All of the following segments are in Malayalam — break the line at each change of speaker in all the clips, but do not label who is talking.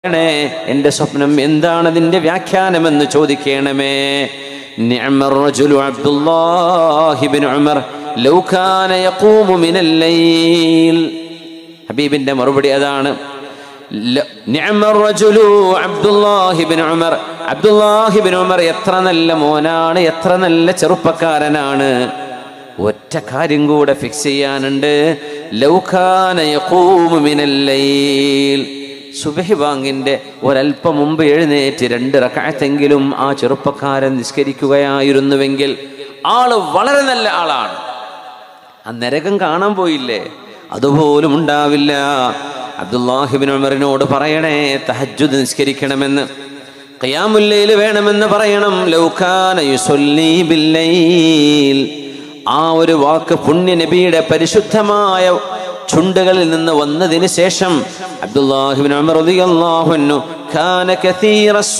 എന്റെ സ്വപ്നം എന്താണ്, അതിന്റെ വ്യാഖ്യാനമെന്ന് ചോദിക്കണമേ. നിഅമർ റജുലു അബ്ദുല്ലാഹി ഇബ്നു ഉമർ ലൗ കാന യഖൂമു മിനൽ ലൈൽ. ഹബീബിന്റെ മറുപടി അതാണ്. നിഅമർ റജുലു അബ്ദുല്ലാഹി ഇബ്നു ഉമർ. അബ്ദുല്ലാഹി ഇബ്നു ഉമർ എത്ര നല്ല മോനാണ്, എത്ര നല്ല ചെറുപ്പക്കാരനാണ്. ഒറ്റ കാര്യം കൂടെ ഫിക്സ് ചെയ്യാനുണ്ട്. ലൗ കാന യഖൂമു മിനൽ ലൈൽ. സുബഹി ബാങ്കിന്റെ ഒരൽപ്പം മുമ്പ് എഴുന്നേറ്റ് 2 റക്അത്തെങ്കിലും ആ ചെറുപ്പക്കാരൻ നിസ്കരിക്കുകയായിരുന്നുവെങ്കിൽ ആള് വളരെ നല്ല ആളാണ്. ആ നരകം കാണാൻ പോയില്ലേ, അതുപോലും ഉണ്ടാവില്ല. അബ്ദുല്ലാഹി ഇബ്നു ഉമറിനോട് പറയണേ തഹജ്ജുദ് നിസ്കരിക്കണമെന്ന്, ഖിയാമുൽ ലൈൽ വേണമെന്ന് പറയണം. ലൗ കാന യുസല്ലി ബിൽ ലൈൽ. ആ ഒരു വാക്ക് പുണ്യ നബിയുടെ പരിശുദ്ധമായ ചുണ്ടുകളിൽ നിന്ന് വന്നതിന് ശേഷം അബ്ദുല്ലാഹി ഇബ്നു ഉമർ റളിയല്ലാഹു അൻഹു കാന കസീറസ്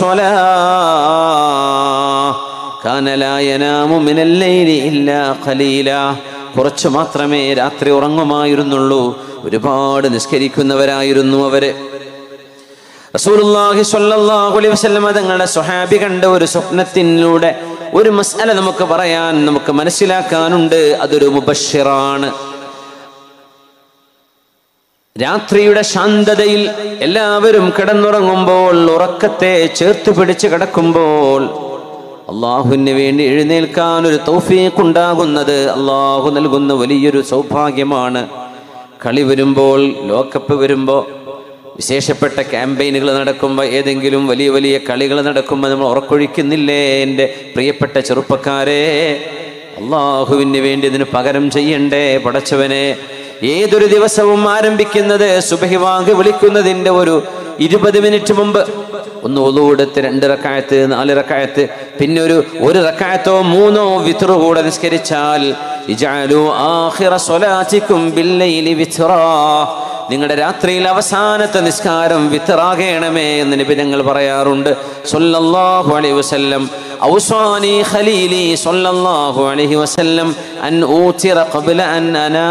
സ്വലാഹ് കാന ലാ യനാമു മിനൽ ലൈലി ഇല്ലാ ഖലീല. കുറച്ച് മാത്രമേ രാത്രി ഉറങ്ങുമായിരുന്നുള്ളൂ, ഒരുപാട് നിസ്കരിക്കുന്നവരായിരുന്നു അവര്. റസൂലുള്ളാഹി സ്വല്ലല്ലാഹു അലൈഹി വസല്ലം തങ്ങളുടെ സ്വഹാബി കണ്ട ഒരു സ്വപ്നത്തിലൂടെ ഒരു മസ്അല നമുക്ക് പറയാൻ, നമുക്ക് മനസ്സിലാക്കാനുണ്ട്. അതൊരു മുബശ്ശിറാണ്. രാത്രിയുടെ ശാന്തതയിൽ എല്ലാവരും കിടന്നുറങ്ങുമ്പോൾ, ഉറക്കത്തെ ചേർത്ത് പിടിച്ച് കിടക്കുമ്പോൾ അള്ളാഹുവിന് വേണ്ടി എഴുന്നേൽക്കാൻ ഒരു തൗഫീഖ് ഉണ്ടാകുന്നത് അള്ളാഹു നൽകുന്ന വലിയൊരു സൗഭാഗ്യമാണ്. കളി വരുമ്പോൾ, ലോകകപ്പ് വരുമ്പോൾ, വിശേഷപ്പെട്ട ക്യാമ്പയിനുകൾ നടക്കുമ്പോൾ, ഏതെങ്കിലും വലിയ വലിയ കളികൾ നടക്കുമ്പോൾ നമ്മൾ ഉറക്കൊഴിക്കുന്നില്ലേ? എൻ്റെ പ്രിയപ്പെട്ട ചെറുപ്പക്കാരെ, അള്ളാഹുവിന് വേണ്ടി ഇതിന് പകരം ചെയ്യണ്ടേ പടച്ചവനെ? ഏതൊരു ദിവസവും ആരംഭിക്കുന്നത് സുബഹി ബാങ്ക് വിളിക്കുന്നതിൻ്റെ ഒരു 20 മിനിറ്റ് മുമ്പ്. ഒന്ന് വുളൂ എടുത്ത് 2 റക്അത്ത് 4 റക്അത്ത്, പിന്നെ ഒരു റക്അത്തോ 3 വിത്ർ കൂടെ നിസ്കരിച്ചാൽ ഇജഅലു ആഖിറ സ്വലാത്തികും ബില്ലൈലി വിത്റാ. നിങ്ങളുടെ രാത്രിയിൽ അവസാനത്തെ നിസ്കാരം വിത്റാകണമേ എന്ന് നബി തങ്ങൾ പറയാറുണ്ട് സ്വല്ലല്ലാഹു അലൈഹി വസല്ലം. ഔസാനി ഖലീലി സ്വല്ലല്ലാഹു അലൈഹി വസല്ലം അൻ ഊതിറ ഖബ്ല അൻ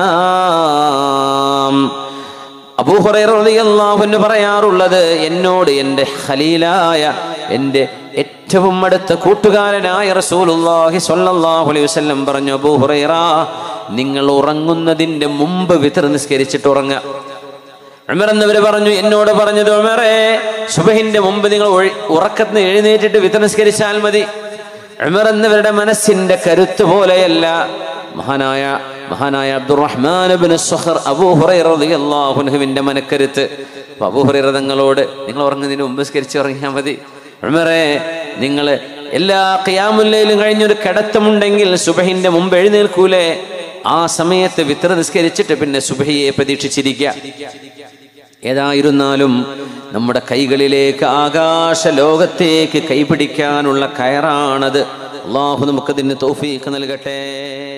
അനാം. അബൂ ഹുറൈറ റളിയല്ലാഹു അൻഹു പറയാറുള്ളത്, എന്നോട് എൻ്റെ ഖലീലായ, എൻ്റെ ഏറ്റവും അടുത്ത കൂട്ടുകാരനായ റസൂലുള്ളാഹി സ്വല്ലല്ലാഹു അലൈഹി വസല്ലം പറഞ്ഞു, അബൂ ഹുറൈറ, നിങ്ങൾ ഉറങ്ങുന്നതിൻ്റെ മുമ്പ് വിത്ർ നിസ്കരിച്ചിട്ട് ഉറങ്ങുക. ഉമർ എന്നവർ പറഞ്ഞു, എന്നോട് പറഞ്ഞത്, ഉമറേ, സുബഹിന്റെ മുമ്പ് നിങ്ങൾ ഉറക്കത്തിന് എഴുന്നേറ്റിട്ട് വിത്ർ നിസ്കരിച്ചാൽ മതി. ഉമർ എന്നവരുടെ മനസ്സിന്റെ കരുത്ത് പോലെയല്ല മഹാനായ അബ്ദുറഹ്മാൻ ഇബ്നു സുഖർ അബൂ ഹുറൈറ റളിയല്ലാഹു അൻഹുവിന്റെ മനക്കരുത്ത്. അബൂ ഹുറൈറ തങ്ങളോട്, നിങ്ങൾ ഉറങ്ങുന്നതിന് മുമ്പ് നിസ്കരിച്ച് ഉറങ്ങിയാൽ മതി. ഉമറേ, നിങ്ങൾ എല്ലാ ഖിയാമുൽ ലൈലും കഴിഞ്ഞൊരു കിടത്തമുണ്ടെങ്കിൽ സുബഹിന്റെ മുമ്പ് എഴുന്നേൽക്കൂലേ? ആ സമയത്ത് വിത്ർ നിസ്കരിച്ചിട്ട് പിന്നെ സുബഹിയെ പ്രതീക്ഷിച്ചിരിക്കുക. ഏതായിരുന്നാലും നമ്മുടെ കൈകളിലേക്ക്, ആകാശ ലോകത്തേക്ക് കൈപിടിക്കാനുള്ള കയറാണത്. അള്ളാഹു നമുക്കതിന് തൗഫീഖ് നൽകട്ടെ.